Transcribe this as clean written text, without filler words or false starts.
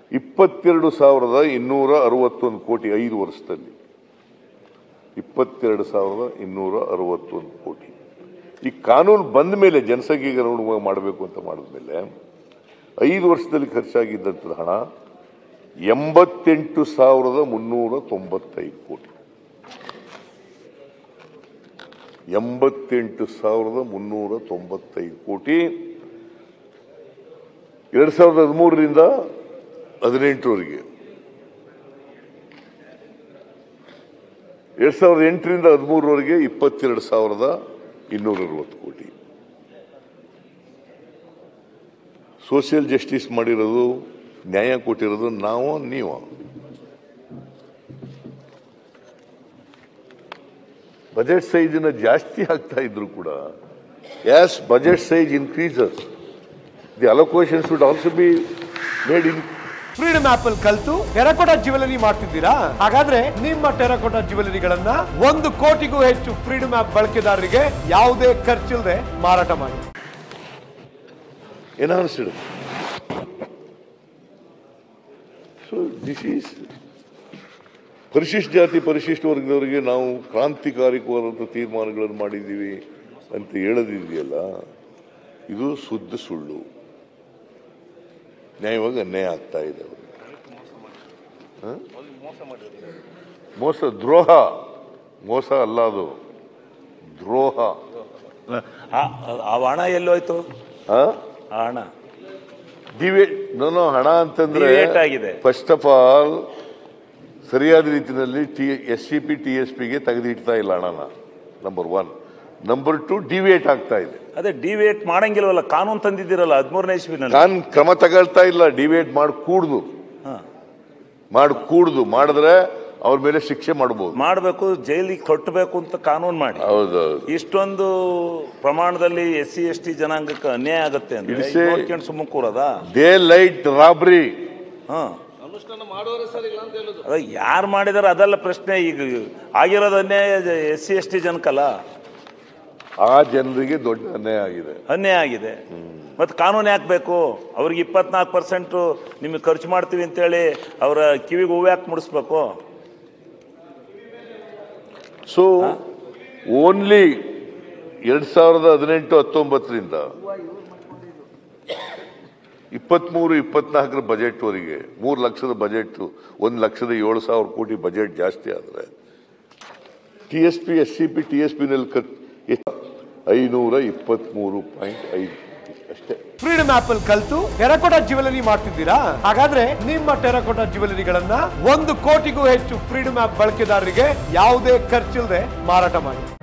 22,261 ಕೋಟಿ 5 ವರ್ಷದಲ್ಲಿ 22,261 ಕೋಟಿ. ಈ ಕಾನೂನು ಬಂದ ಮೇಲೆ ಜನಸಂಖ್ಯೆಗೆ ಅನುಗುಣವಾಗಿ ಮಾಡಬೇಕು ಅಂತ ಮಾಡಿದ್ಮೇಲೆ 5 ವರ್ಷದಲ್ಲಿ ಖರ್ಚಾಗಿದ್ದಂಥ ಹಣ 88,395 ಕೋಟಿ. 88,395 ಕೋಟಿ 2013ರಿಂದ 18ರವರೆಗೆ, 2008ರಿಂದ 13ರವರೆಗೆ 22,260 ಕೋಟಿ. ಸೋಷಿಯಲ್ ಜಸ್ಟಿಸ್ ಮಾಡಿರೋದು, ನ್ಯಾಯ ಕೊಟ್ಟಿರೋದು ನಾವು ನೀವು. ಬಜೆಟ್ ಸೈಜ್ ಜಾಸ್ತಿ ಆಗ್ತಾ ಇದ್ರು ಕೂಡ, as budget size increases, the allocation should also be made in. Freedom app ಅಲ್ಲಿ ಕಲ್ತು ಟೆರಕೋಟಾ ಜ್ಯುವೆಲರಿ ಮಾಡ್ತಿದ್ದೀರಾ? ಹಾಗಾದ್ರೆ ನಿಮ್ಮ ಟೆರಕೋಟಾ ಜ್ಯುವೆಲರಿಗಳನ್ನ 1 ಕೋಟಿಗೂ ಹೆಚ್ಚು ಫ್ರೀಡಮ್ ಆಪ್ ಬಳಕೆದಾರರಿಗೆ ಯಾವುದೇ ಖರ್ಚಿಲ್ಲದೆ ಮಾರಾಟ ಮಾಡಿ. Enhanced. So this is ಪರಿಶಿಷ್ಟ ಜಾತಿ ಪರಿಶಿಷ್ಟ ವರ್ಗದವರಿಗೆ ನಾವು ಕ್ರಾಂತಿಕಾರಿಕವಾದಂಥ ತೀರ್ಮಾನಗಳನ್ನು ಮಾಡಿದ್ದೀವಿ ಅಂತ ಹೇಳೋದಿದೆಯಲ್ಲ, ಇದು ಶುದ್ಧ ಸುಳ್ಳು. ನ್ಯಾಯವಾಗಿ ಅನ್ಯಾಯ ಆಗ್ತಾ ಇದೆ. ಮೋಸ, ದ್ರೋಹ. ಮೋಸ ಅಲ್ಲ, ಅದು ದ್ರೋಹ. ಆ ಹಣ ಎಲ್ಲೋಯ್ತು? ಹಣ ಹಣ ಅಂತಂದ್ರೆ ಆಗಿದೆ. ಫಸ್ಟ್ ಆಫ್ ಆಲ್ ಸರಿಯಾದ ರೀತಿಯಲ್ಲಿ SCP TSPಗೆ ತೆಗೆದಿಡ್ತಾ ಇಲ್ಲ ಹಣನ, ನಂಬರ್ 1. ನಂಬರ್ 2, ಡಿವಿಯೇಟ್ ಆಗ್ತಾ ಇದೆ. ಅದೇ ಡಿವಿಯೇಟ್ ಮಾಡಂಗಿಲ್ವಲ್ಲ, ಕಾನೂನು ತಂದಿದ್ದೀರಲ್ಲ 13ನೇ ಇಸ್ವಿನಲ್ಲಿ. ನಾನು ಕ್ರಮ ತಗೊಳ್ತಾ ಇಲ್ಲ. ಡಿವಿಯೇಟ್ ಮಾಡಕೂಡ್ದು ಮಾಡಿದ್ರೆ ಅವ್ರ ಮೇಲೆ ಶಿಕ್ಷೆ ಮಾಡಬೇಕು, ಜೈಲಿಗೆ ಕಟ್ಟಬೇಕು ಅಂತ ಕಾನೂನು ಮಾಡಿ. ಹೌದೌದು. ಇಷ್ಟೊಂದು ಪ್ರಮಾಣದಲ್ಲಿ SC ST ಜನಾಂಗಕ್ಕೆ ಅನ್ಯಾಯ ಆಗುತ್ತೆ ಅಂದ್ರೆ ಸುಮ್ಮನೆ ಕೂರದ. They light Rabri. ಅದ ಯಾರು ಮಾಡಿದಾರೆ ಅದೆಲ್ಲ ಪ್ರಶ್ನೆ. ಈಗ ಆಗಿರೋದು ಅನ್ಯಾಯ SC ST ಜನಕ್ಕಲ್ಲ, ಆ ಜನರಿಗೆ ದೊಡ್ಡ ಅನ್ಯಾಯ ಆಗಿದೆ. ಮತ್ತೆ ಕಾನೂನು ಯಾಕೆ ಬೇಕು? ಅವ್ರಿಗೆ 24% ನಿಮಗೆ ಖರ್ಚು ಮಾಡ್ತೀವಿ ಅಂತೇಳಿ ಅವರ ಕಿವಿಗೆ ಹೂವು ಯಾಕೆ ಮುಡಿಸ್ಬೇಕು? ಸೊ ಓನ್ಲಿ 2018-19ರಿಂದ 23-24 ಬಜೆಟ್ ವರೆಗೆ 3 ಲಕ್ಷದ ಬಜೆಟ್, 1,07,000 ಕೋಟಿ ಬಜೆಟ್ ಜಾಸ್ತಿ ಆದ್ರೆ TSP SCP TSP ನಲ್ಲಿ 523.5 ಅಷ್ಟೇ. ಫ್ರೀಡಮ್ ಆಪ್ ಅಲ್ಲಿ ಕಲ್ತು ಟೆರಕೋಟಾ ಜ್ಯುವೆಲರಿ ಮಾಡ್ತಿದ್ದೀರಾ? ಹಾಗಾದ್ರೆ ನಿಮ್ಮ ಟೆರಕೋಟಾ ಜ್ಯುವೆಲರಿಗಳನ್ನ 1 ಕೋಟಿಗೂ ಹೆಚ್ಚು ಫ್ರೀಡಮ್ ಆಪ್ ಬಳಕೆದಾರರಿಗೆ ಯಾವುದೇ ಖರ್ಚಿಲ್ಲದೆ ಮಾರಾಟ ಮಾಡಿ.